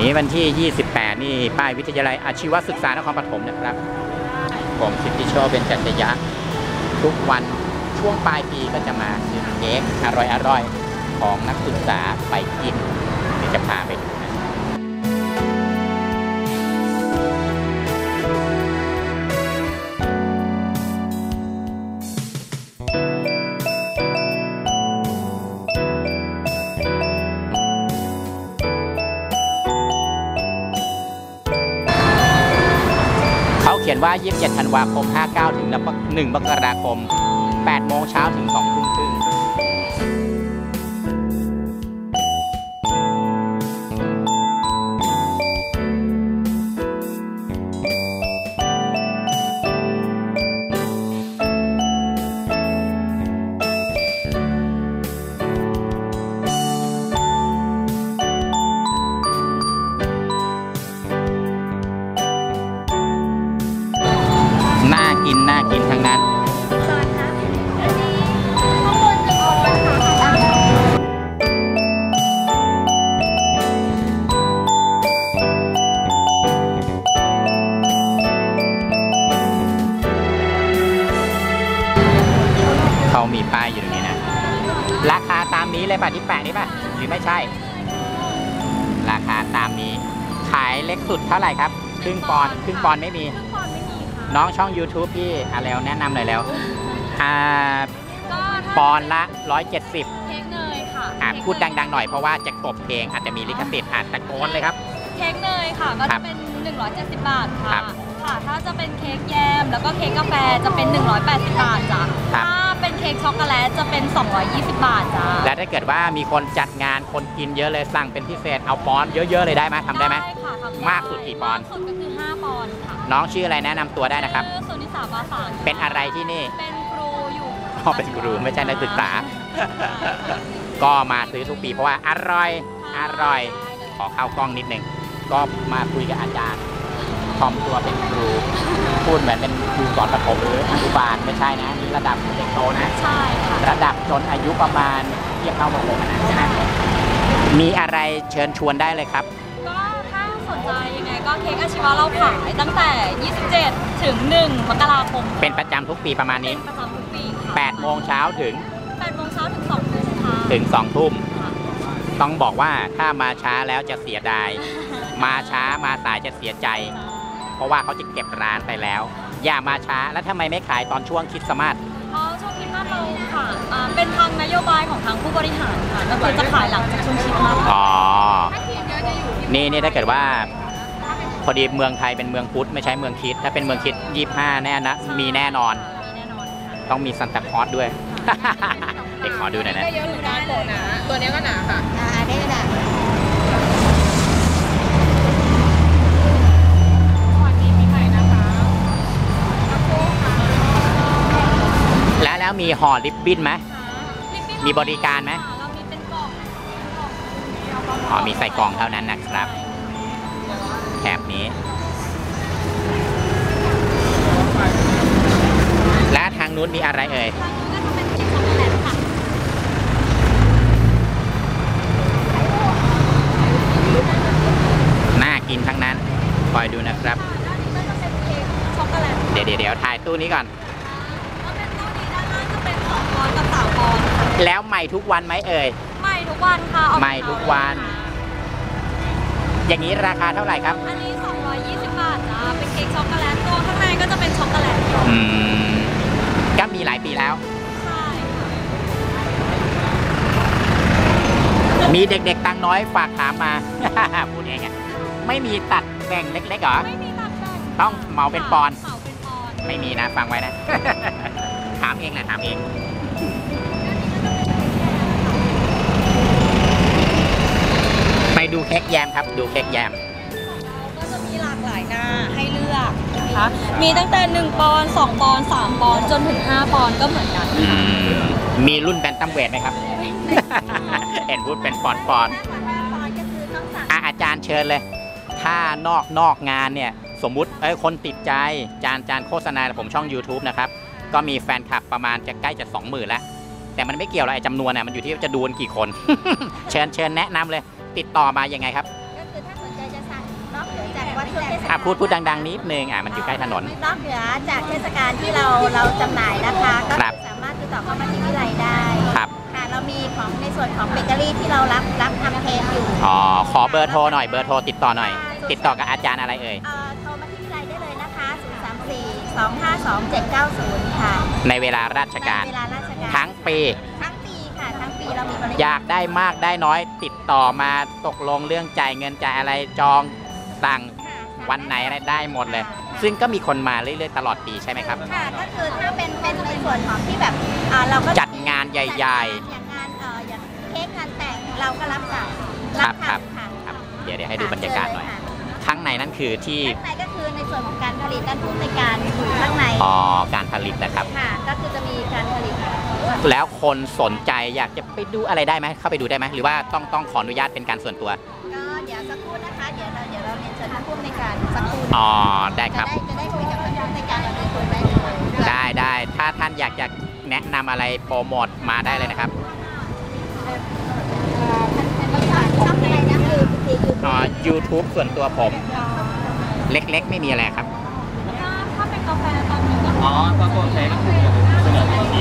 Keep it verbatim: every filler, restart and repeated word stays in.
นี้วันที่ยี่สิบแปดนี่ป้ายวิทยาลัยอาชีวศึกษานครปฐมนะครับผมสิทธิโชคเป็นจัตยะทุกวันช่วงปลายปีก็จะมาซื้อเค้กอร่อยอร่อยของนักศึกษาไปกินเดี๋ยวจะพาไปดูนะเขียนว่ายี่สิบเจ็ดธันวาคมห้าเก้าถึงหนึ่งมกราคมแปดโมงเช้าถึงสองทุ่มครึ่งน่ากินน่ากินทั้งนั้นเขามีป้ายอยู่ตรงนี้นะราคาตามนี้เลยป่ะที่แปะนี่ป่ะหรือไม่ใช่ราคาตามนี้ขายเล็กสุดเท่าไหร่ครับครึ่งปอนด์ครึ่งปอนด์ไม่มีน้องช่อง ยูทูบ พี่อะไรแนะนำหน่อยแล้วอ่าปอนละร้อยเจ็ดสิบเค้กเนยค่ะอ่ะพูดดังๆหน่อยเพราะว่าจะกบเพลงอาจจะมีลิขสิทธิ์อ่ะตะโกนเลยครับเค้กเนยค่ะก็จะเป็นหนึ่งร้อยเจ็ดสิบบาทค่ะค่ะถ้าจะเป็นเค้กแยมแล้วก็เค้กกาแฟจะเป็นหนึ่งร้อยแปดสิบบาทจ้ะถ้าเป็นเค้กช็อกโกแลตจะเป็นสองร้อยยี่สิบบาทจ้ะและถ้าเกิดว่ามีคนจัดงานคนกินเยอะเลยสั่งเป็นพิเศษเอาปอนด์เยอะๆเลยได้ไหมทำได้ไหมได้ค่ะมากสุดกี่ปอนด์สุดก็คือห้าปอนด์ค่ะน้องชื่ออะไรแนะนำตัวได้นะครับชื่อสุนิสาบาสานเป็นอะไรที่นี่เป็นครูอยู่อ๋อเป็นครูไม่ใช่นักศึกษาก็มาซื้อทุกปีเพราะว่าอร่อยอร่อยขอเข้ากล้องนิดนึงก็มาคุยกับอาจารย์ทอมตัวเป็นครูพูดเหมือนเป็นครูสอนประถมหรืออนุบาลไม่ใช่นะนี่ระดับเด็กโตนะใช่ค่ะระดับจนอายุประมาณเทียบเท่ากับผมนะใช่ไหมมีอะไรเชิญชวนได้เลยครับก็ถ้าสนใจยังไงก็เค้กอาชีวะเราขายตั้งแต่ยี่สิบเจ็ดถึงหนึ่งมกราคมเป็นประจำทุกปีประมาณนี้ประจำทุกปีค่ะแปดโมงเช้าถึงแปดโมงเช้าถึงสองทุ่มค่ะถึงสองทุ่มต้องบอกว่าถ้ามาช้าแล้วจะเสียดายมาช้ามาสายจะเสียใจเพราะว่าเขาจะเก็บร้านไปแล้วอย่ามาช้าแล้วทำไมไม่ขายตอนช่วงคริสต์มาสอ๋อช่วงคริสต์มาสเราค่ะเป็นทางนโยบายของทางผู้บริหารค่ะก็คือจะขายหลังจากช่วงคริสต์มาสอ๋อนี่นี่ถ้าเกิดว่าพอดีเมืองไทยเป็นเมืองพุทธไม่ใช่เมืองคริสต์ถ้าเป็นเมืองคริสต์ยี่สิบห้าแน่นะมีแน่นอนต้องมีซันตาคลอสด้วยเด็กขอดูหน่อยนะเยอะหรือได้เลยนะตัวนี้ก็หนาค่ะอ่าได้ก็ได้แล้วแล้วมีห่อริบบิ้นไหมมีบริการไหมเรามีเป็นกล่องอ๋อมีใส่กล่องเท่านั้นนะครับแถบนี้และทางนู้นมีอะไรเอ่ยทางนู้นก็จะเป็นเค้กช็อกโกแลตค่ะน่ากินทั้งนั้นคอยดูนะครับเดี๋ยวเดี๋ยวถ่ายตู้นี้ก่อนแล้วใหม่ทุกวันไหมเอ่ยใหม่ทุกวันค่ะใหม่ทุกวันอย่างนี้ราคาเท่าไหร่ครับอันนี้สองร้อยยี่สิบบาทจ้าเป็นเค้กช็อกโกแลตตัวข้างในก็จะเป็นช็อกโกแลตอืมก็มีหลายปีแล้วใช่มีเด็กๆตังน้อยฝากถามมาพูดเองอ่ะไม่มีตัดแบ่งเล็กๆเหรอไม่มีตัดแบ่งต้องเหมาเป็นปอนด์เหมาเป็นปอนด์ไม่มีนะฟังไว้นะถามเองแหละถามเองไปดูเค้กแยมครับดูเค้กแยมก็จะมีหลากหลายหน้าให้เลือกนะคะมีตั้งแต่หนึ่งปอนด์สองปอนด์สามปอนด์จนถึงห้าปอนด์ก็เหมือนกันมีรุ่นแบนตัมเวทไหมครับเห็นพูดเป็นปอนด์ปอนด์อาจารย์เชิญเลยถ้านอกนอกงานเนี่ยสมมุติเอ้ยคนติดใจจานจานโฆษณาผมช่อง ยูทูบ นะครับก็มีแฟนคลับประมาณจะใกล้จะสองหมื่นแล้วแต่มันไม่เกี่ยวอะไรจำนวนเนี่ยมันอยู่ที่จะดูกี่คน เชิญเชิญแนะนำเลยติดต่อมายังไงครับก็คือถ้าสนใจจะอ่ะพูดพูดดังๆนิดนึงอ่ะมันอยู่ใกล้ถนนนอกเหนือจากเทศกาลที่เราเราจำหน่ายนะคะก็ครับสามารถติดต่อเข้ามาที่วิไลได้ครับค่ะเรามีของในส่วนของเบเกอรี่ที่เรารับรับทำเค้กอยู่อ๋อขอเบอร์โทรหน่อยเบอร์โทรติดต่อหน่อย ติดต่อกับอาจารย์อะไรเอ่ยเอ่อโทรมาที่วิไลได้เลยนะคะศูนย์ สาม สี่ สอง ห้า สอง เจ็ด เก้า ศูนย์ค่ะในเวลาราชการในเวลาราชการทั้งปีทั้งปีค่ะทั้งปีเรามีบริอยากได้มากได้น้อยติดต่อมาตกลงเรื่องจ่ายเงินจ่ายอะไรจองสั่งวันไหนอะไรได้หมดเลย ซึ่งก็มีคนมาเรื่อยๆตลอดปีใช่ไหมครับค่ะก็คือถ้าเป็นเป็นในส่วนของที่แบบอ่าเราก็จัดงานใหญ่ๆอย่างงานเอ่ออย่างเค้กงานแต่งเราก็รับสั่งครับครับทำค่ะครับเดี๋ยวเดี๋ยวให้ดูบรรยากาศหน่อยค่ะข้างในนั่นคือที่ข้างในก็คือในส่วนของการผลิตด้านผู้ในการอยู่ข้างในอ๋อการผลิตนะครับค่ะ ก็คือจะมีการผลิตแล้วคนสนใจอยากจะไปดูอะไรได้ไหมเข้าไปดูได้ไหมหรือว่าต้องต้องขออนุญาตเป็นการส่วนตัวก็เดี๋ยวสักครู่นะคะ เดี๋ยวเราเดี๋ยวเราเรียนเชิญท่านผู้ในการสักครู่อ๋อได้ครับจะได้จะได้คุยกับท่านผู้ในการเราได้คุยได้เลยได้ได้ถ้าท่านอยากจะแนะนำอะไรโปรโมทมาได้เลยนะครับช่องอะไรนะคือคือคืออ๋อ YouTube ส่วนตัวผม เล็กๆ ไม่มีอะไรครับถ้าถ้าเป็นกาแฟตอนนี้ก็อ๋อก็ตัวเค้กเสนอตัวนี้